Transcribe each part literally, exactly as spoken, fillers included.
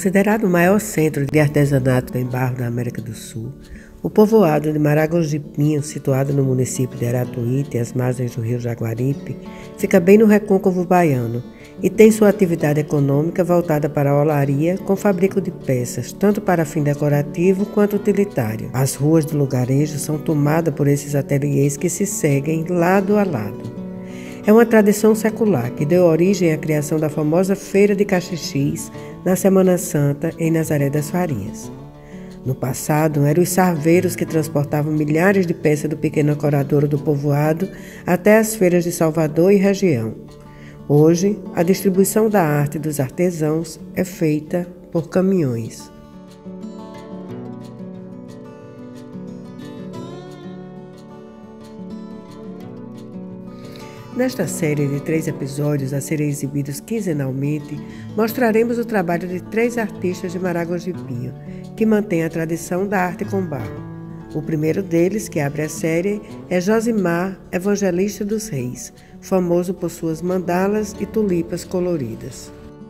Considerado o maior centro de artesanato em barro da América do Sul, o povoado de Maragogi-Pinho, situado no município de Aratuípe, às margens do rio Jaguaribe, fica bem no recôncavo baiano e tem sua atividade econômica voltada para a olaria, com fabrico de peças, tanto para fim decorativo quanto utilitário. As ruas do lugarejo são tomadas por esses ateliês que se seguem lado a lado. É uma tradição secular que deu origem à criação da famosa Feira de Cachixis na Semana Santa em Nazaré das Farias. No passado, eram os sarveiros que transportavam milhares de peças do pequeno ancoradouro do povoado até as feiras de Salvador e região. Hoje, a distribuição da arte dos artesãos é feita por caminhões. Nesta série de três episódios a serem exibidos quinzenalmente, mostraremos o trabalho de três artistas de Maragogi-Pinho, que mantêm a tradição da arte com barro. O primeiro deles, que abre a série, é Josimar, Evangelista dos Reis, famoso por suas mandalas e tulipas coloridas.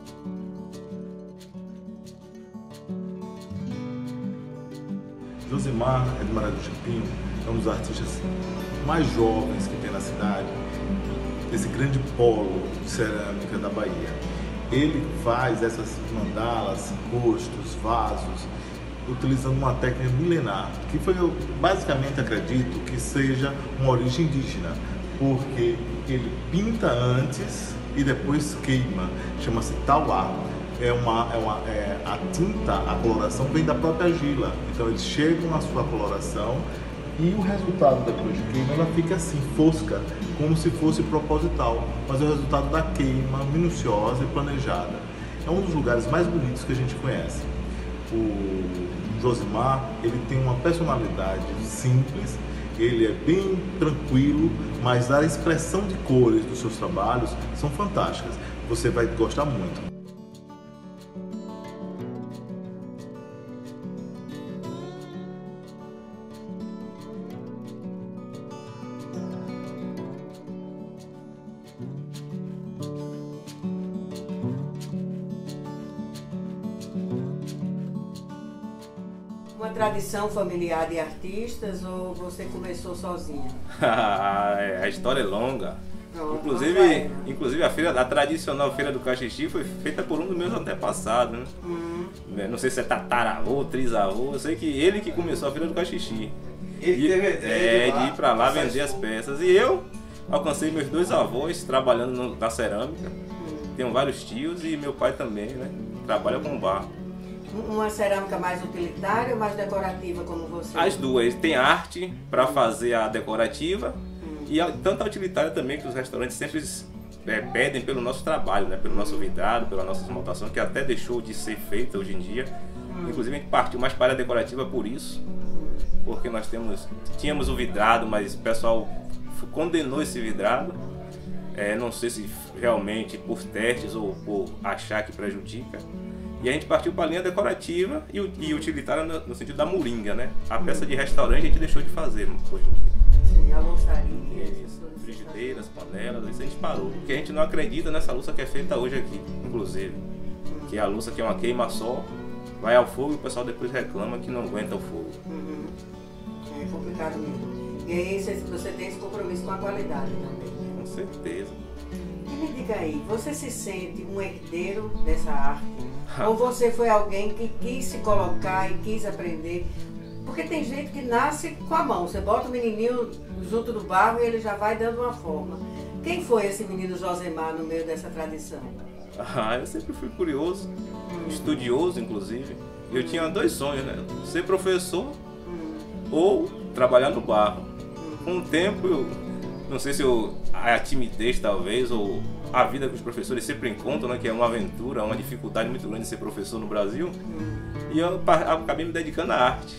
Josimar é de Maragogi-Pinho, é um dos artistas mais jovens que tem na cidade, esse grande polo de cerâmica da Bahia. Ele faz essas mandalas, rostos, vasos, utilizando uma técnica milenar, que foi, eu basicamente acredito que seja uma origem indígena, porque ele pinta antes e depois queima, chama-se tauá. É uma, é uma, é, a tinta, a coloração vem da própria argila, então eles chegam na sua coloração e o resultado depois de queima ela fica assim, fosca, como se fosse proposital, mas é o resultado da queima minuciosa e planejada. É um dos lugares mais bonitos que a gente conhece. O Josimar, ele tem uma personalidade simples, ele é bem tranquilo, mas a expressão de cores dos seus trabalhos são fantásticas. Você vai gostar muito. Uma tradição familiar de artistas ou você começou sozinha? A história é longa. Não, inclusive, não vai, inclusive a, feira, a tradicional Feira do Cachixi foi feita por um dos meus antepassados, né? Hum. Não sei se é tataravô, trisavô, eu sei que ele que começou a Feira do Cachixi. Ele E- teve a ideia é, de ir lá de ir pra lá passar vender as isso. peças. E eu alcancei meus dois avós trabalhando no- na cerâmica. Tenho vários tios e meu pai também, né? Trabalha com barro. Uma cerâmica mais utilitária ou mais decorativa como você? As duas, tem arte para fazer a decorativa e a, tanto a utilitária também, que os restaurantes sempre é, pedem pelo nosso trabalho, né? Pelo nosso vidrado, pela nossa esmaltação, que até deixou de ser feita hoje em dia. Inclusive a gente partiu mais para a decorativa por isso, porque nós temos, tínhamos o vidrado, mas o pessoal condenou esse vidrado. É, não sei se realmente por testes ou por achar que prejudica. E a gente partiu para a linha decorativa e, e utilitária no, no sentido da moringa, né? A peça de restaurante a gente deixou de fazer hoje em dia. Sim, a louçaria, essas coisas. Frigideiras, panelas, isso a gente parou. Porque a gente não acredita nessa louça que é feita hoje aqui, inclusive. Que é a louça que é uma queima só, vai ao fogo e o pessoal depois reclama que não aguenta o fogo. Uhum. É complicado mesmo. E aí você, você tem esse compromisso com a qualidade também. Com certeza. E me diga aí, você se sente um herdeiro dessa arte? Ou você foi alguém que quis se colocar e quis aprender? Porque tem gente que nasce com a mão. Você bota o menininho junto do barro e ele já vai dando uma forma. Quem foi esse menino Josimar no meio dessa tradição? Ah, eu sempre fui curioso, estudioso inclusive. Eu tinha dois sonhos, né? Ser professor ou trabalhar no barro. Com o tempo, eu não sei se eu, a timidez talvez, ou a vida que os professores sempre encontram, né? Que é uma aventura, uma dificuldade muito grande de ser professor no Brasil. E eu pa- acabei me dedicando à arte.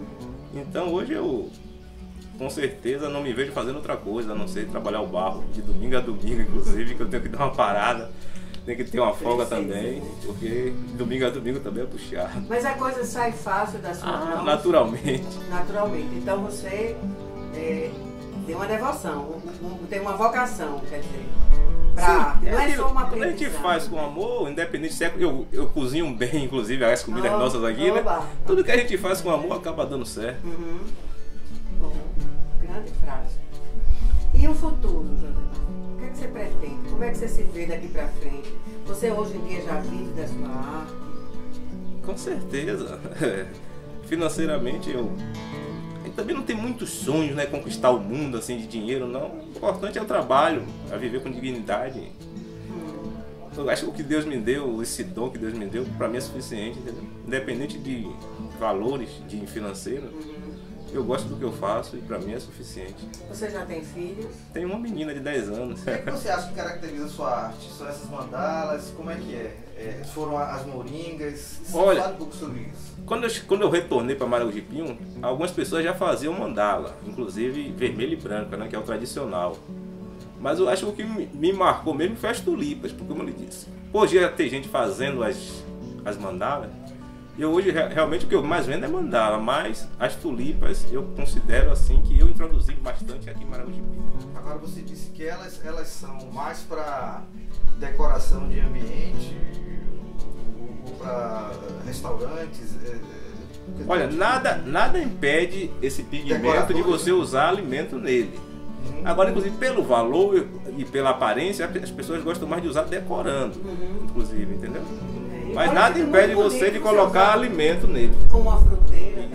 Então hoje eu, com certeza, não me vejo fazendo outra coisa, a não ser trabalhar o barro, de domingo a domingo, inclusive, que eu tenho que dar uma parada. Tem que ter uma folga também, porque domingo a domingo também é puxado. Mas a coisa sai fácil da sua Ah, mão? naturalmente. Naturalmente. Então você é, tem uma devoção, um- um- tem uma vocação, quer dizer. pra arte. Não é aquilo, só uma quando a gente aprendizagem. faz com amor, independente se é, eu, eu cozinho bem, inclusive, as comidas Oh, nossas aqui, né? oba. Tudo que a gente faz com amor acaba dando certo. Uhum. Bom, grande frase. E o futuro, Josemar? O que é que você pretende? Como é que você se vê daqui pra frente? Você hoje em dia já vive da sua arte? Com certeza. Financeiramente eu... eu também não tenho muitos sonhos, né? Conquistar o mundo assim de dinheiro, não. O importante é o trabalho, é viver com dignidade. Hum. Eu acho que o que Deus me deu, esse dom que Deus me deu, pra mim é suficiente, entendeu? Independente de valores de financeiro, Uhum. eu gosto do que eu faço e pra mim é suficiente. Você já tem filhos? Tenho uma menina de dez anos. O que, é que você acha que caracteriza a sua arte? São essas mandalas? Como é que é? é foram as moringas? Olha, Fala um pouco sobre isso. Quando eu, quando eu retornei para Maragogi-Pinho, algumas pessoas já faziam mandala, inclusive vermelho e branca, né, que é o tradicional. Mas eu acho que o que me, me marcou mesmo foi as tulipas, porque como eu lhe disse, hoje já tem gente fazendo as, as mandalas, e eu hoje realmente o que eu mais vendo é mandala, mas as tulipas eu considero assim que eu introduzi bastante aqui em Maragogi-Pinho. Agora você disse que elas, elas são mais para decoração de ambiente, ou para restaurantes. É, é, Olha, nada, nada impede esse pigmento de você usar alimento nele. Uhum. Agora, inclusive, pelo valor e pela aparência, as pessoas gostam mais de usar decorando, Uhum. inclusive, entendeu? É, e Mas pode nada ser impede muito você bonito de colocar usar alimento nele. como uma fruteira também.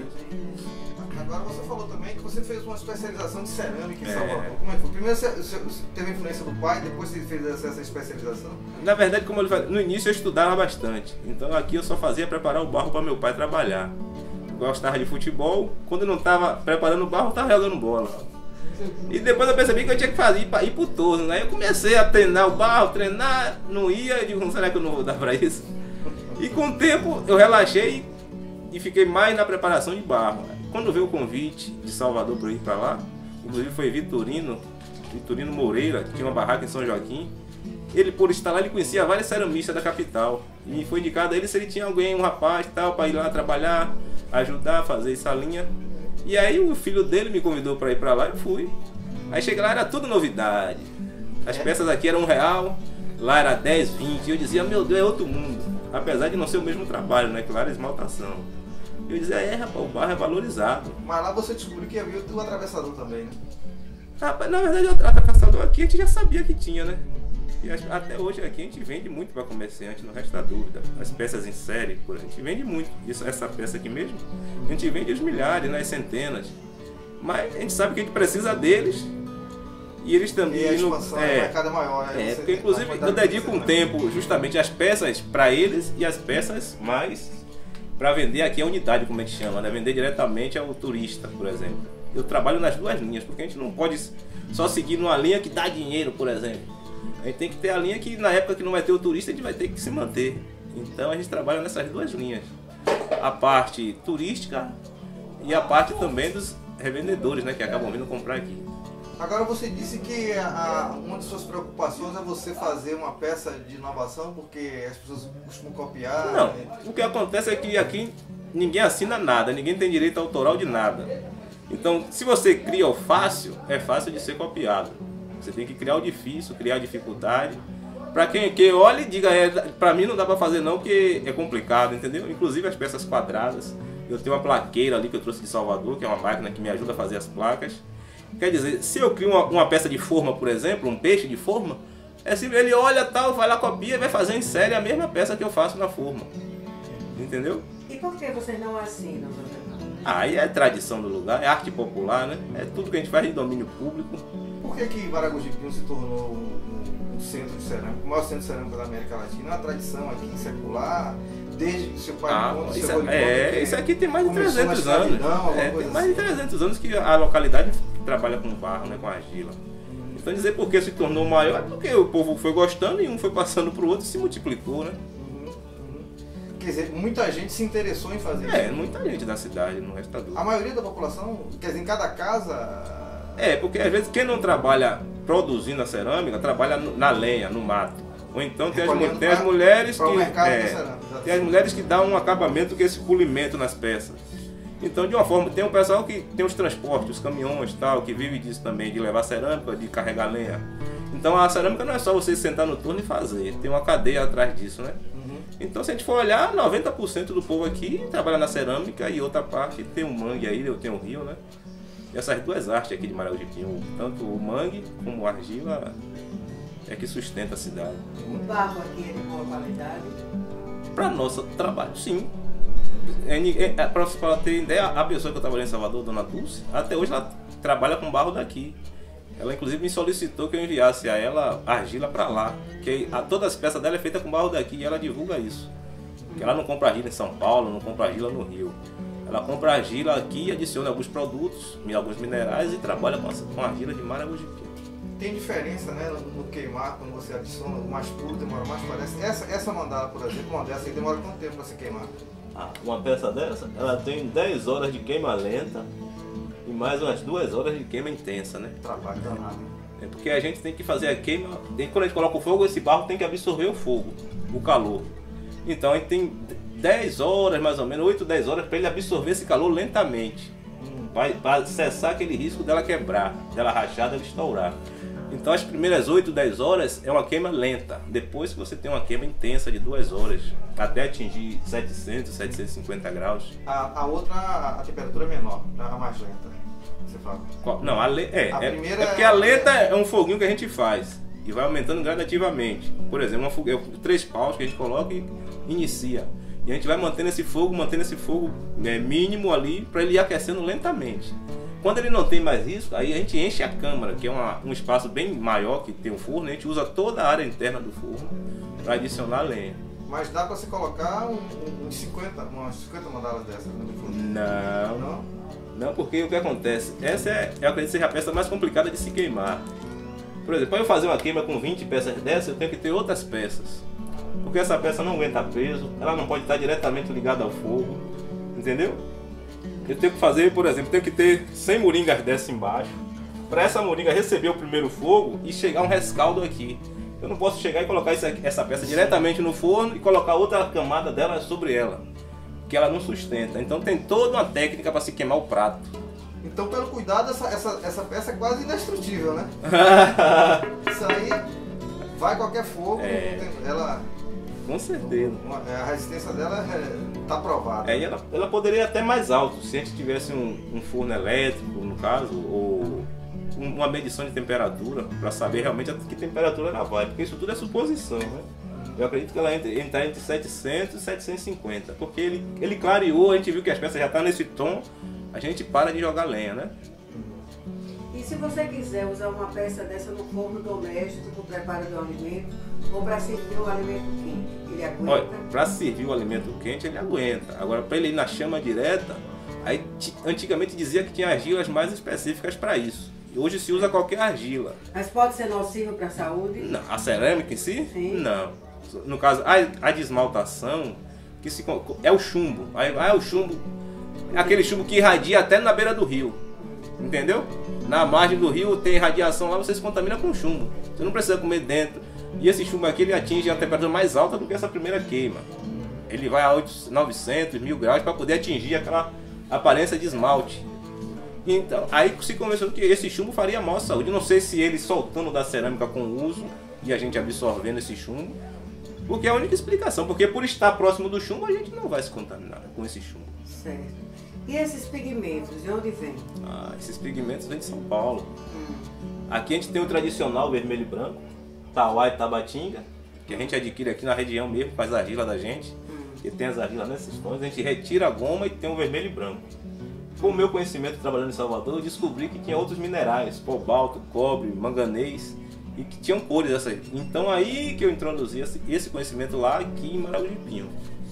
Agora você falou também que você fez uma especialização de cerâmica em É. Salvador. Como é que foi? Primeiro você, você teve a influência do pai, depois você fez essa, essa especialização? Na verdade, como eu falei, no início eu estudava bastante. Então aqui eu só fazia preparar o barro para meu pai trabalhar. Eu gostava de futebol, quando eu não estava preparando o barro, eu estava jogando bola. E depois eu percebi que eu tinha que fazer para ir pro torno. Aí eu comecei a treinar o barro, treinar, não ia, eu digo, será que eu não vou dar para isso? E com o tempo eu relaxei e fiquei mais na preparação de barro. Quando veio o convite de Salvador para ir para lá, inclusive foi Vitorino, Vitorino Moreira, que tinha uma barraca em São Joaquim. Ele, por estar lá, ele conhecia vários ceramistas da capital. E foi indicado a ele se ele tinha alguém, um rapaz tal, para ir lá trabalhar, ajudar a fazer essa linha. E aí o filho dele me convidou para ir para lá e eu fui. Aí cheguei lá, era tudo novidade. As peças aqui eram um real, lá era dez, vinte. E eu dizia, meu Deus, é outro mundo. Apesar de não ser o mesmo trabalho, né? Que lá era esmaltação. Eu dizia, é, rapaz, o barro é valorizado. Mas lá você descobriu que havia o atravessador também, né? Rapaz, na verdade, o atravessador aqui a gente já sabia que tinha, né? E até hoje aqui a gente vende muito para comerciante, não resta dúvida. As peças em série, a gente vende muito. Isso, essa peça aqui mesmo, a gente vende os milhares, né, as centenas. Mas a gente sabe que a gente precisa deles. E eles também... E a expansão é, do mercado é maior. É, você porque tem inclusive uma eu quantidade dedico de um tempo justamente as peças para eles e as peças mais para vender aqui a unidade, como a gente chama, né? Vender diretamente ao turista, por exemplo. Eu trabalho nas duas linhas, porque a gente não pode só seguir numa linha que dá dinheiro, por exemplo. A gente tem que ter a linha que na época que não vai ter o turista, a gente vai ter que se manter. Então a gente trabalha nessas duas linhas. A parte turística e a parte também dos revendedores, né? Que acabam vindo comprar aqui. Agora você disse que a, uma de suas preocupações é você fazer uma peça de inovação, porque as pessoas costumam copiar. Não, né? o que acontece é que aqui ninguém assina nada, ninguém tem direito autoral de nada. Então, se você cria o fácil, é fácil de ser copiado. Você tem que criar o difícil, criar a dificuldade. Para quem, quem olha e diga, é, para mim não dá para fazer não, porque é complicado, entendeu? Inclusive as peças quadradas. Eu tenho uma plaqueira ali que eu trouxe de Salvador, que é uma máquina que me ajuda a fazer as placas. Quer dizer, se eu crio uma, uma peça de forma, por exemplo, um peixe de forma, é assim, ele olha tal, vai lá, copia e vai fazer em série a mesma peça que eu faço na forma. Entendeu? E por que vocês não assinam, Josemar? Aí é tradição do lugar, é arte popular, né? É tudo que a gente faz de domínio público. Por que que Maragogi-Pinho se tornou um, um centro de cerâmica, o maior centro de cerâmica da América Latina? É uma tradição aqui secular, desde que seu pai Ah, conta, isso, seu avô é, conta, isso aqui tem mais de começou na trezentos anos. escravidão, alguma É, tem coisa mais de assim. trezentos anos que a localidade trabalha com barro, né, com argila. Então dizer por que se tornou maior é porque o povo foi gostando e um foi passando para o outro e se multiplicou, né? Uhum, uhum. Quer dizer, muita gente se interessou em fazer É, isso. muita gente da cidade, no resto da dúvida. A maioria da população, quer dizer, em cada casa... É, porque às vezes quem não trabalha produzindo a cerâmica, trabalha no- na lenha, no mato. Ou então tem as, mu- Recolhendo tem as pra- mulheres para o que. mercado da é, cerâmica. tem as mulheres que dão um acabamento, que é esse polimento nas peças. Então, de uma forma, tem um pessoal que tem os transportes, os caminhões tal, que vive disso também, de levar cerâmica, de carregar lenha. Então a cerâmica não é só você sentar no turno e fazer, tem uma cadeia atrás disso, né? Uhum. Então se a gente for olhar, noventa por cento do povo aqui trabalha na cerâmica e outra parte tem o mangue aí, eu tenho o rio, né? E essas duas artes aqui de Maragogi-Pinho, tanto o mangue como a argila, é que sustenta a cidade. O barro aqui é de boa qualidade? Para nosso trabalho, sim. Para ter ideia, a pessoa que eu trabalhei em Salvador, Dona Dulce, até hoje ela trabalha com barro daqui. Ela inclusive me solicitou que eu enviasse a ela argila para lá, que a, todas as peças dela é feita com barro daqui e ela divulga isso. Que ela não compra argila em São Paulo, não compra argila no Rio. Ela compra argila aqui, adiciona alguns produtos, alguns minerais e trabalha com a, com a argila de Maragogi-Pinho. Tem diferença, né, no queimar, quando você adiciona mais puro, demora mais, parece. Essa, essa mandala, por exemplo, uma dessa aí demora quanto tempo para se queimar? Ah, uma peça dessa, ela tem dez horas de queima lenta e mais umas duas horas de queima intensa, né? Trabalho danado. É porque a gente tem que fazer a queima, e quando a gente coloca o fogo, esse barro tem que absorver o fogo, o calor. Então a gente tem dez horas, mais ou menos, oito, dez horas para ele absorver esse calor lentamente. Hum. Para cessar aquele risco dela quebrar, dela rachar, dela estourar. Então as primeiras oito, dez horas é uma queima lenta. Depois que você tem uma queima intensa de duas horas, até atingir setecentos, setecentos e cinquenta graus. A, a outra, a temperatura é menor, a mais lenta, você fala? Qual? Não, a, le, é, a é, primeira é porque a lenta é um foguinho que a gente faz e vai aumentando gradativamente. Por exemplo, uma fogueira, três paus que a gente coloca e inicia. E a gente vai mantendo esse fogo, mantendo esse fogo é, mínimo ali para ele ir aquecendo lentamente. Quando ele não tem mais isso, aí a gente enche a câmara, que é uma, um espaço bem maior que tem um forno, a gente usa toda a área interna do forno para adicionar lenha. Mas dá para você colocar um, um, uns cinquenta, umas cinquenta mandalas dessas no forno? Não, não, não, porque o que acontece? Essa é, eu acredito que seja a peça mais complicada de se queimar. Por exemplo, para eu fazer uma queima com vinte peças dessas, eu tenho que ter outras peças. Porque essa peça não aguenta peso, ela não pode estar diretamente ligada ao fogo, entendeu? Eu tenho que fazer, por exemplo, tenho que ter cem moringas dessa embaixo, para essa moringa receber o primeiro fogo e chegar um rescaldo aqui. Eu não posso chegar e colocar essa, essa peça diretamente no forno e colocar outra camada dela sobre ela, que ela não sustenta. Então tem toda uma técnica para se queimar o prato. Então, pelo cuidado, essa, essa, essa peça é quase indestrutível, né? Isso aí vai qualquer fogo, é... ela... Com certeza. A resistência dela está provada. É, e ela, ela poderia ir até mais alto, se a gente tivesse um, um forno elétrico, no caso, ou um, uma medição de temperatura, para saber realmente a que temperatura ela vai, porque isso tudo é suposição, né? Eu acredito que ela entra, entra entre setecentos e setecentos e cinquenta, porque ele, ele clareou, a gente viu que as peças já estão nesse tom, a gente para de jogar lenha, né? E se você quiser usar uma peça dessa no forno doméstico, para o preparo do alimento, ou para servir o alimento quente, ele aguenta? Olha, para servir o alimento quente, ele aguenta. Agora, para ele ir na chama direta, aí antigamente dizia que tinha argilas mais específicas para isso. E hoje se usa qualquer argila. Mas pode ser nocivo para a saúde? Não, a cerâmica em si? Sim. Não. No caso, a, a desmaltação, que se, é o chumbo. Aí ah, é o chumbo, aquele chumbo que irradia até na beira do rio. Entendeu? Na margem do rio tem radiação lá, você se contamina com chumbo. Você não precisa comer dentro. E esse chumbo aqui ele atinge a temperatura mais alta do que essa primeira queima. Ele vai a oitocentos, novecentos, mil graus para poder atingir aquela aparência de esmalte. Então, aí se convenceu que esse chumbo faria mal à saúde. Não sei se ele soltando da cerâmica com o uso e a gente absorvendo esse chumbo. Porque é a única explicação. Porque por estar próximo do chumbo, a gente não vai se contaminar com esse chumbo. Certo. E esses pigmentos, de onde vêm? Ah, esses pigmentos vêm de São Paulo. Hum. Aqui a gente tem o tradicional vermelho e branco, Tauá e Tabatinga, que a gente adquire aqui na região mesmo, faz a argila da gente, hum. que tem as argilas nesses tons, a gente retira a goma e tem o vermelho e branco. Com o meu conhecimento trabalhando em Salvador, eu descobri que tinha outros minerais, cobalto, cobre, manganês, e que tinham cores dessas. Então aí que eu introduzi esse conhecimento lá aqui em Maragogi-Pinho.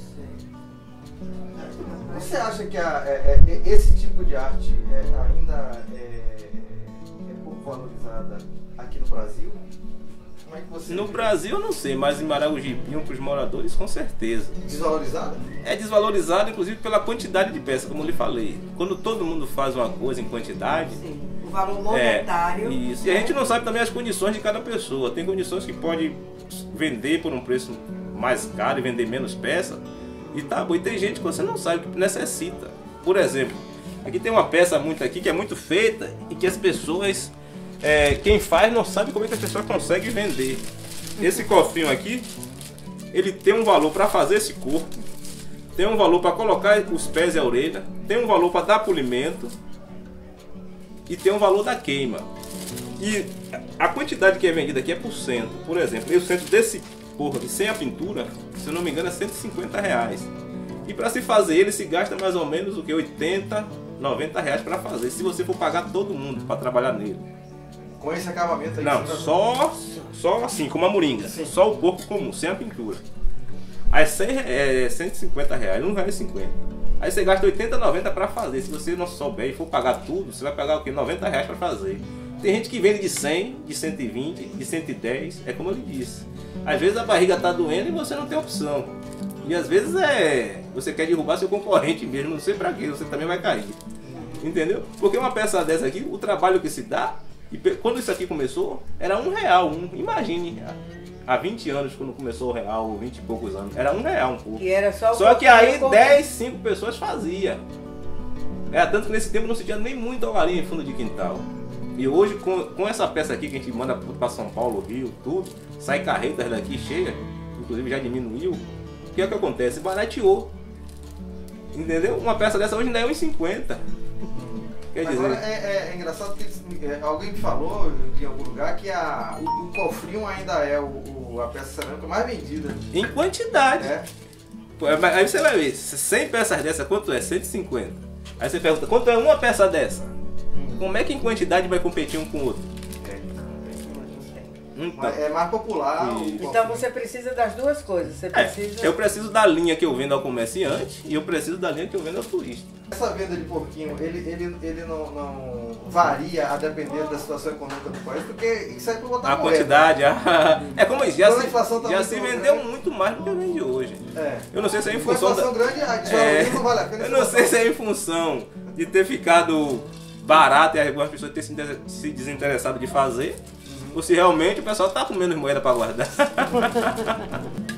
Você acha que a, é, é, esse tipo de arte é, ainda é, é pouco valorizada aqui no Brasil? Como é que você no vê? Brasil eu não sei, mas em Maragogi-Pinho, para os moradores, com certeza. Desvalorizada? É desvalorizado, inclusive, pela quantidade de peças, como eu lhe falei. Quando todo mundo faz uma coisa em quantidade... Sim, o valor monetário... É, isso. E a gente não sabe também as condições de cada pessoa. Tem condições que pode vender por um preço mais caro e vender menos peça. E tá bom, e tem gente que você não sabe que necessita. Por exemplo, aqui tem uma peça muito aqui que é muito feita e que as pessoas é, quem faz não sabe como é que a pessoa consegue vender. Esse cofrinho aqui, ele tem um valor para fazer esse corpo, tem um valor para colocar os pés e a orelha, tem um valor para dar polimento e tem um valor da queima. E a quantidade que é vendida aqui é por cento. Por exemplo, o centro desse corpo aqui sem a pintura, se eu não me engano, é cento e cinquenta reais. E para se fazer ele se gasta mais ou menos o que? oitenta, noventa reais para fazer, se você for pagar todo mundo para trabalhar nele. Com esse acabamento aí? Não, só, só assim, como a moringa. Sim. Só o corpo comum, sem a pintura. Aí cem, é cento e cinquenta reais, um real e cinquenta. Aí você gasta oitenta, noventa para fazer. Se você não souber e for pagar tudo, você vai pagar o quê? noventa reais para fazer. Tem gente que vende de cem, de cento e vinte, de cento e dez, é como eu lhe disse. Às vezes a barriga tá doendo e você não tem opção. E às vezes é você quer derrubar seu concorrente mesmo, não sei pra quê, você também vai cair. Entendeu? Porque uma peça dessa aqui, o trabalho que se dá, e quando isso aqui começou, era um real. Um, imagine, há vinte anos, quando começou o real, vinte e poucos anos, era um real um pouco. Que era só, só que aí dez, cinco pessoas faziam. É, tanto que nesse tempo não se tinha nem muito algarinho em fundo de quintal. E hoje, com, com essa peça aqui que a gente manda para São Paulo, Rio, tudo, sai carretas daqui cheia, inclusive já diminuiu. O que é que acontece? Barateou. Entendeu? Uma peça dessa hoje ainda é um real e cinquenta. Quer dizer... Agora, é, é, é engraçado que é, alguém me falou em algum lugar que a, o, o cofrinho ainda é o, o, a peça cerâmica mais vendida. Em quantidade. É. Aí você vai ver, cem peças dessa, quanto é? cento e cinquenta. Aí você pergunta, quanto é uma peça dessa? Como é que em quantidade vai competir um com o outro? Então, é mais popular. Então você precisa das duas coisas. Você precisa... É, eu preciso da linha que eu vendo ao comerciante e eu preciso da linha que eu vendo ao turista. Essa venda de porquinho, ele, ele, ele não, não varia a depender da situação econômica do país, porque isso é para botar a quantidade, a... é como isso, já Quando se, a inflação tá já muito se grande, vendeu né? muito mais do que vende hoje. É. Eu não sei se é em Com a função inflação da... grande, a é, não vale a pena. eu não sei se é em função de ter ficado barato e algumas pessoas terem se desinteressado de fazer, ou se realmente o pessoal tá com menos moeda para guardar.